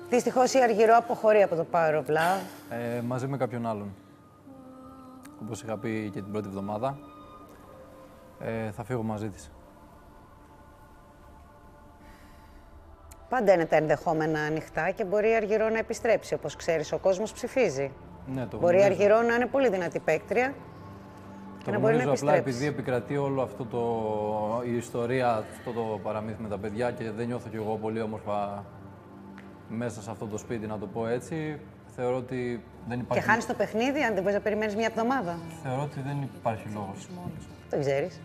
Δυστυχώς η Αργυρό αποχωρεί από το Power of Love. Μαζί με κάποιον άλλον. Όπως είχα πει και την πρώτη εβδομάδα, θα φύγω μαζί της. Πάντα είναι τα ενδεχόμενα ανοιχτά και μπορεί η Αργυρό να επιστρέψει. Όπως ξέρεις, ο κόσμος ψηφίζει. Ναι, το μπορεί η γνωρίζω. Αργυρό να είναι πολύ δυνατή παίκτρια και να μπορεί να επιστρέψει. Απλά επειδή επικρατεί όλο αυτό η ιστορία, αυτό το παραμύθι με τα παιδιά και δεν νιώθω κι εγώ πολύ όμορφα μέσα σε αυτό το σπίτι, να το πω έτσι, θεωρώ ότι δεν υπάρχει... Και χάνεις το παιχνίδι, αν δεν μπορείς να περιμένεις μια εβδομάδα. Θεωρώ ότι δεν υπάρχει λόγος. Δεν ξέρεις.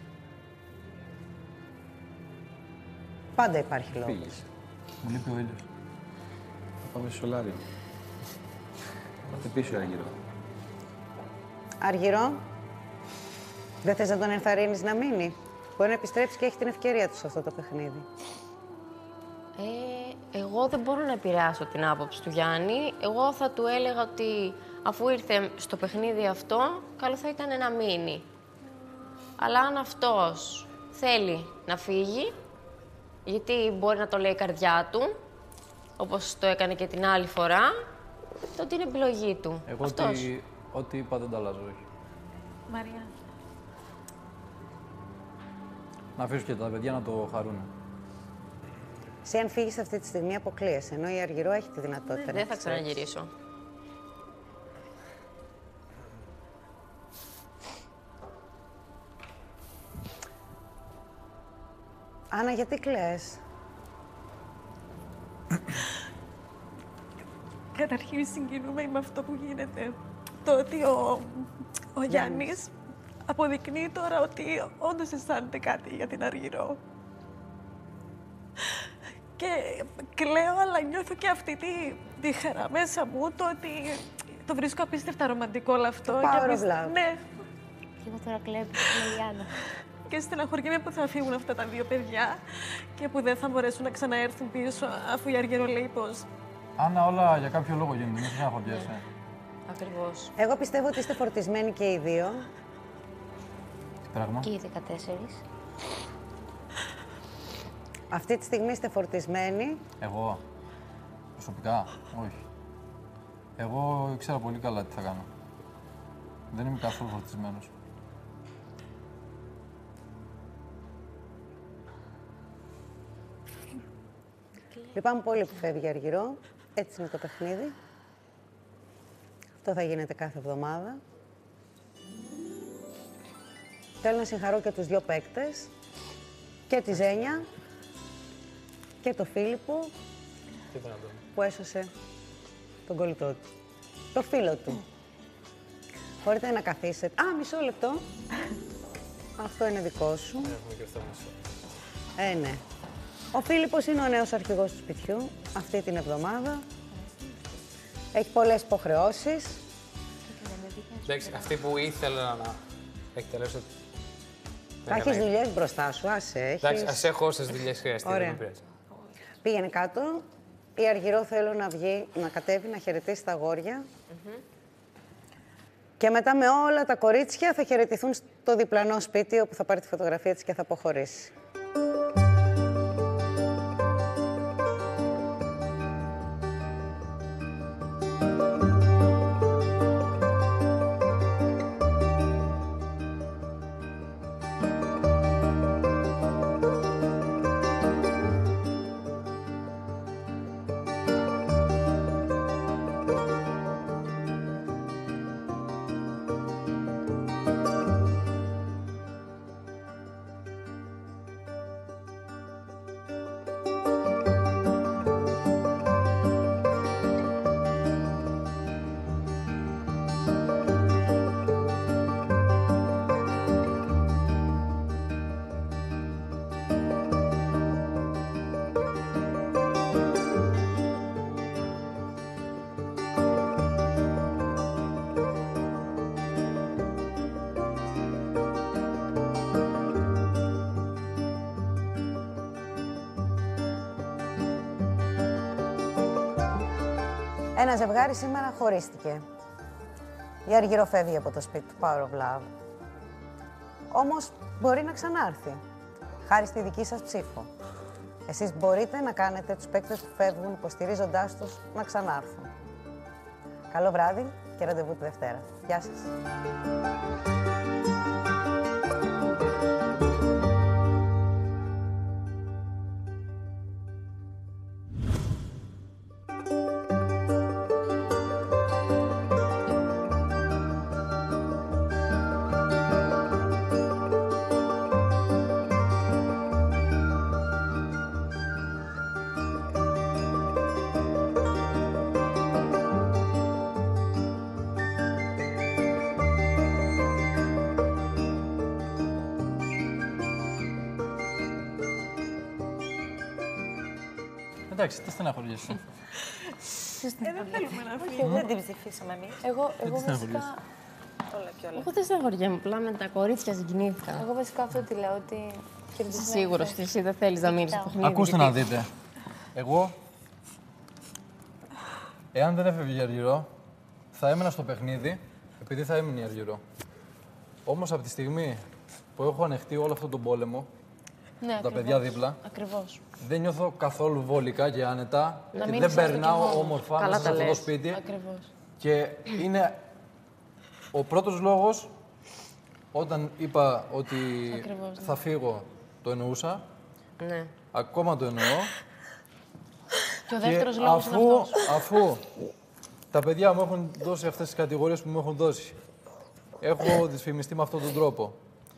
Πάντα υπάρχει λόγος. Φύγεις. Μου λείπει ο ήλιος. Θα πάμε στο σολάριο. Θα χτυπήσει ο Αργυρό. Αργυρό, δεν θες να τον ενθαρρύνεις να μείνει. Μπορεί να επιστρέψει και έχει την ευκαιρία του σε αυτό το παιχνίδι. Εγώ δεν μπορώ να επηρεάσω την άποψη του Γιάννη. Εγώ θα του έλεγα ότι αφού ήρθε στο παιχνίδι αυτό, καλό θα ήταν να μείνει. Αλλά αν αυτός θέλει να φύγει, γιατί μπορεί να το λέει η καρδιά του, όπως το έκανε και την άλλη φορά, τότε είναι επιλογή του. Εγώ ό,τι είπα δεν τα αλλάζω, όχι. Μαρία. Να αφήσω και τα παιδιά να το χαρούν. Σε αν φύγεις αυτή τη στιγμή αποκλείεσαι, ενώ η Αργυρό έχει τη δυνατότητα. Δεν θα ξαναγυρίσω. Άννα, γιατί κλαις? Καταρχήν συγκινούμε με αυτό που γίνεται. Το ότι ο Γιάννης αποδεικνύει τώρα ότι όντως αισθάνεται κάτι για την Αργυρό. Και κλαίω, αλλά νιώθω και αυτή τη χαρά μέσα μου, το ότι το βρίσκω απίστευτα ρομαντικό όλο αυτό. Power of Love. Ναι. Και εγώ τώρα κλαίω που λέει η Άννα. Και στεναχωριέμαι που θα φύγουν αυτά τα δύο παιδιά και που δεν θα μπορέσουν να ξαναέρθουν πίσω, αφού η Αργυρό λέει πως. Άννα, όλα για κάποιο λόγο γίνονται, μην στεναχωριέσαι. Ακριβώς. Εγώ πιστεύω ότι είστε φορτισμένοι και οι δύο. Τι πράγμα? Και οι 14. Αυτή τη στιγμή είστε φορτισμένοι. Εγώ, προσωπικά, όχι. Εγώ ήξερα πολύ καλά τι θα κάνω. Δεν είμαι καθόλου φορτισμένος. Λυπάμαι πολύ που φεύγει η Αργυρό. Έτσι είναι το παιχνίδι. Αυτό θα γίνεται κάθε εβδομάδα. Θέλω να συγχαρώ και τους δύο παίκτες. Και τη Ζένια. Και το Φίλιππο. Που έσωσε τον κολλητό του. Το φίλο του. Μπορείτε να καθίσετε. Α, μισό λεπτό. Αυτό είναι δικό σου. Έχουμε και αυτό μισό. Ναι. Ο Φίλιππος είναι ο νέος αρχηγός του σπιτιού αυτή την εβδομάδα. Έχει πολλές υποχρεώσεις. Εντάξει, αυτή που ήθελα να έχει τελειώσει. Θα έχεις δουλειές μπροστά σου, άσε, έχεις. Εντάξει, ας έχω όσες δουλειές χρειαστεί, Ωραία. δεν πειράζει. Πήγαινε κάτω. Η Αργυρό θέλω να βγει, να κατέβει, να χαιρετήσει τα αγόρια. Και μετά με όλα τα κορίτσια θα χαιρετηθούν στο διπλανό σπίτι όπου θα πάρει τη φωτογραφία της και θα αποχωρήσει. Ένα ζευγάρι σήμερα χωρίστηκε. Η Αργυρό φεύγει από το σπίτι του Power of Love. Όμως μπορεί να ξανάρθει, χάρη στη δική σας ψήφο. Εσείς μπορείτε να κάνετε τους παίκτες που φεύγουν υποστηρίζοντάς τους να ξανάρθουν. Καλό βράδυ και ραντεβού τη Δευτέρα. Γεια σας. Εντάξει, τι στεναχωριέσαι. Δεν θέλουμε να φύγει. Δεν την ψηφίσαμε εμείς. Εγώ βασικά. Εγώ δεν στεναχωριέμαι, απλά με τα κορίτσια συγκινήθηκα. Εγώ βασικά αυτό τι λέω, ότι Είσαι σίγουρος ότι εσύ δεν θέλεις να μείνεις στο παιχνίδι? Ακούστε να δείτε. Εγώ, εάν δεν έφευγε η Αργυρό, θα έμενα στο παιχνίδι, επειδή θα έμεινε η Αργυρό. Όμως από τη στιγμή που έχω ανεχτεί όλο αυτόν τον πόλεμο, ναι, τα παιδιά δίπλα, ακριβώς. δεν νιώθω καθόλου βολικά και άνετα και δεν περνάω όμορφα μέσα σε αυτό το σπίτι. Ακριβώς. Και είναι ο πρώτος λόγος, όταν είπα ότι θα φύγω, το εννοούσα. Ναι. Ακόμα το εννοώ. Και ο δεύτερος λόγος είναι αυτός. Αφού τα παιδιά μου έχουν δώσει αυτές τις κατηγορίες που μου έχουν δώσει, έχω δυσφημιστεί με αυτόν τον τρόπο.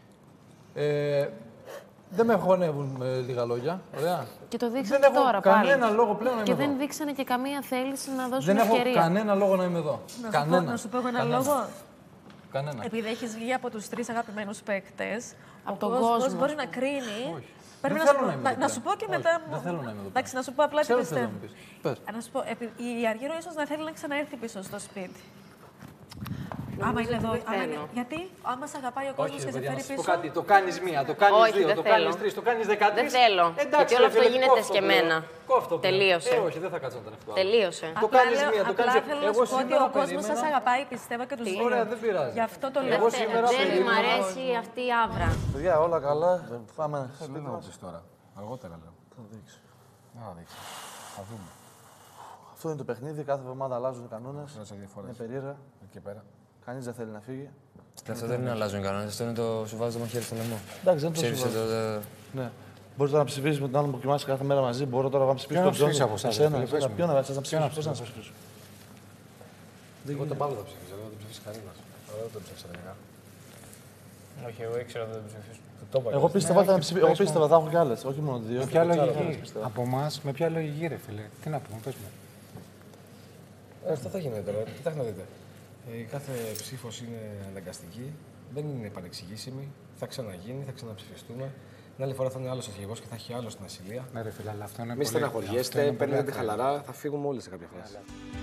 Δεν με χωνεύουν με λίγα λόγια. Ωραία. Και το δείξανε τώρα πάλι. Κανένα λόγο πλέον να είμαι και εδώ. δεν δείξανε και καμία θέληση να δώσουν δεν ευκαιρία. Δεν έχω κανένα λόγο να είμαι εδώ. Να σου πω εγώ ένα λόγο. Κανένα. Επειδή έχεις βγει από τους 3 αγαπημένους παίκτες, από τον κόσμο μπορεί να κρίνει. Όχι. Πρέπει να σου πω και μετά. Δεν θέλω να είμαι εδώ. Εντάξει, να σου πω απλά τι πιστεύω. Να σου πω, η Αργύρο ίσως να θέλει να ξαναέρθει πίσω στο σπίτι. Άμα είναι εδώ. Γιατί άμα σε αγαπάει ο κόσμος και σε φέρει πίσω. Κάτι, το κάνεις μία, το κάνεις δύο, το κάνεις τρεις, το κάνεις 13. Δεν θέλω. Γιατί όλο αυτό γίνεται και εμένα. Τελείωσε. Όχι, δεν θα κάτσω να τον ευτώ. Τελείωσε. Το κάνεις μία, το κάνεις δύο. Θέλω να σου πω ότι ο κόσμος σας αγαπάει, πιστεύω και τους δύο. Ωραία, δεν πειράζει. Γι' αυτό το λέω. Δεν μ' αρέσει αυτή η άβρα. Παιδιά, όλα καλά. Πάμε Δεν να πεις τώρα. Αργότερα λέω. Θα δείξω. Να δείξω. Θα δούμε. Αυτό είναι το παιχνίδι. Κάθε εβδομάδα αλλάζουν οι κανόνες. Είναι περίεργα. Εκεί πέρα. Κανείς δεν θέλει να φύγει. Αυτό δεν είναι αλλάζουν οι κανόνες. Αυτό είναι το σου βάζει το μαχαίρι στο λαιμό. Εντάξει, δεν το Ψήφισε το. Ναι. Μπορείς τώρα να ψηφίσεις με τον άλλο που κοιμάσαι κάθε μέρα μαζί. Μπορώ τώρα να ψηφίσω τον Τζόνι. Ποιον να ψηφίσω, πώς να ψηφίσω. Εγώ τον Παύλο θα ψηφίσω, εγώ δεν τον ψηφίσει κανένας. Εγώ δεν τον ψήφισα τελικά. Όχι, εγώ ήξερα ότι δεν τον ψηφίσω. Εγώ πίστευα θα έχω κι άλλες, όχι μόνο 2. Με ποια λογική, από εμάς, με ποια λογική ρε φίλε, τι να πούμε, πες μου. Αυτό θα γίνεται τώρα, κοιτάξτε να δείτε. Η κάθε ψήφος είναι αναγκαστική, δεν είναι επανεξηγήσιμη, θα ξαναγίνει, θα ξαναψηφιστούμε. Την άλλη φορά θα είναι άλλος αρχηγός και θα έχει άλλος στην ασυλία. Ναι, ρε φίλε, αλλά αυτό είναι Μη στεναχωριέστε, παίρνετε χαλαρά, θα φύγουμε όλοι σε κάποια φάση.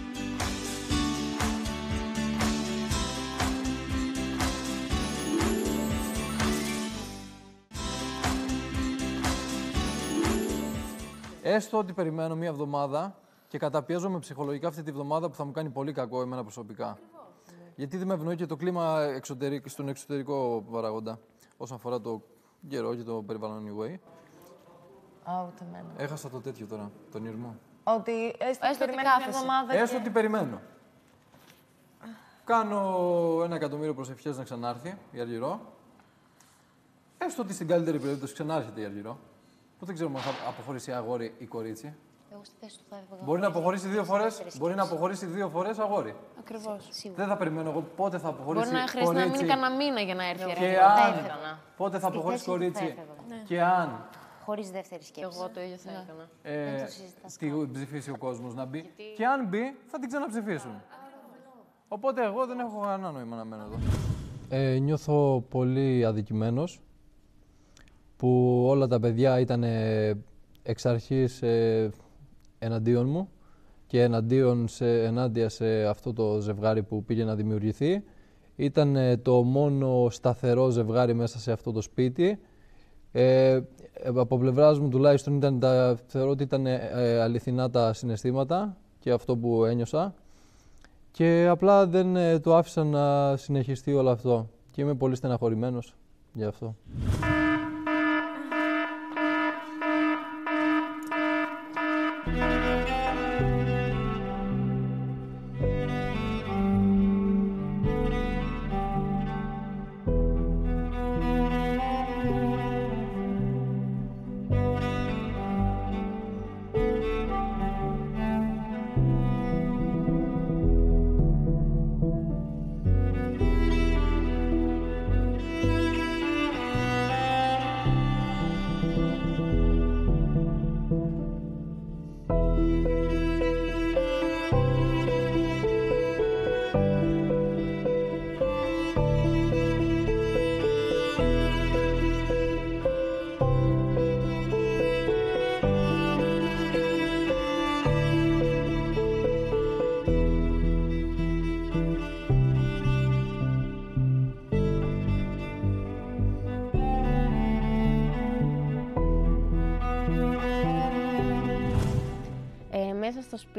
Έστω ότι περιμένω μία εβδομάδα και καταπιέζομαι ψυχολογικά αυτή τη βδομάδα που θα μου κάνει πολύ κακό εμένα προσωπικά. Γιατί δεν με ευνοεί και το κλίμα στον εξωτερικό παράγοντα όσον αφορά το καιρό και το περιβάλλον anyway. Ούτε εμένα. Έχασα το τέτοιο τώρα, τον ήρμο. Ότι έστω ότι κάθε εβδομάδα. Έστω ότι περιμένω. Κάνω 1.000.000 προσευχές να ξανάρθει η Αργυρό. Έστω ότι στην καλύτερη περίπτωση ξανάρχεται η Αργυρό. Που δεν ξέρουμε αν θα αποχωρήσει αγόρι ή κορίτσι. Εγώ στη θέση του θα έβγαλα. Μπορεί να αποχωρήσει 2 φορές. Μπορεί να αποχωρήσει 2 φορές αγόρι. Ακριβώς. Δεν θα περιμένω εγώ πότε θα αποχωρήσει κορίτσι. Μπορεί να χρειαστεί να μείνει κανένα μήνα για να έρθει η και αν. Πότε θα αποχωρήσει κορίτσι. Και αν. Χωρίς δεύτερη σκέψη. Εγώ το ίδιο θα έκανα. Την ψηφίσει ο κόσμος να μπει. Και αν μπει, θα την ξαναψηφίσουν. Οπότε εγώ δεν έχω κανένα νόημα να μένω εδώ. Νιώθω πολύ αδικημένος που όλα τα παιδιά ήταν εξ αρχής εναντίον μου και ενάντια σε αυτό το ζευγάρι που πήγε να δημιουργηθεί. Ήταν το μόνο σταθερό ζευγάρι μέσα σε αυτό το σπίτι. Από πλευράς μου τουλάχιστον θεωρώ ότι ήταν αληθινά τα συναισθήματα και αυτό που ένιωσα και απλά δεν το άφησα να συνεχιστεί όλο αυτό και είμαι πολύ στεναχωρημένος γι' αυτό.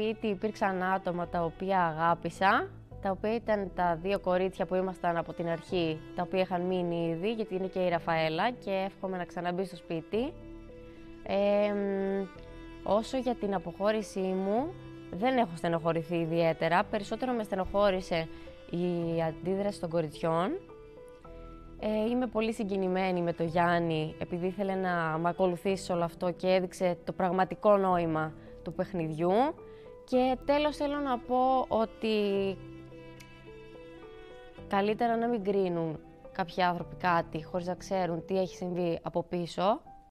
σπίτι υπήρξαν άτομα τα οποία αγάπησα, τα οποία ήταν τα 2 κορίτσια που ήμασταν από την αρχή, τα οποία είχαν μείνει ήδη, γιατί είναι και η Ραφαέλα και εύχομαι να ξαναμπεί στο σπίτι. Όσο για την αποχώρησή μου, δεν έχω στενοχωρηθεί ιδιαίτερα. Περισσότερο με στενοχώρησε η αντίδραση των κοριτσιών. Είμαι πολύ συγκινημένη με τον Γιάννη, επειδή ήθελε να με ακολουθήσει όλο αυτό και έδειξε το πραγματικό νόημα του παιχνιδιού. Και τέλος θέλω να πω ότι καλύτερα να μην κρίνουν κάποιοι άνθρωποι κάτι χωρίς να ξέρουν τι έχει συμβεί από πίσω.